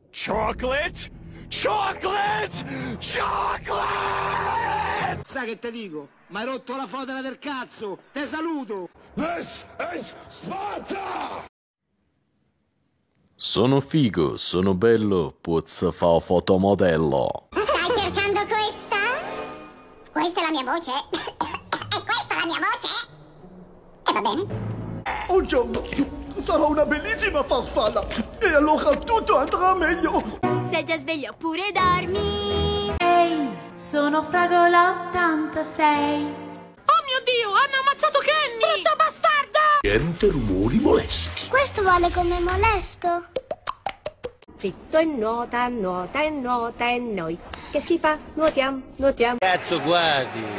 Chocolate? Chocolate! Chocolate! Sai che te dico? M'hai rotto la fodera del cazzo! Te saluto! This is Sparta! Sono figo, sono bello, puzza fa fotomodello. Stai cercando questa? Questa è la mia voce. E questa è la mia voce. E va bene? Un giorno sarò una bellissima farfalla e allora tutto andrà meglio. Sei già sveglio oppure dormi? Ehi, sono Fragola 86. Oh mio Dio, hanno ammazzato Kenny! Brutto bastardo! Niente rumori molesti. Questo vale come molesto? Zitto e nuota, nuota e nuota e noi che si fa? Nuotiamo, nuotiamo. Cazzo guardi!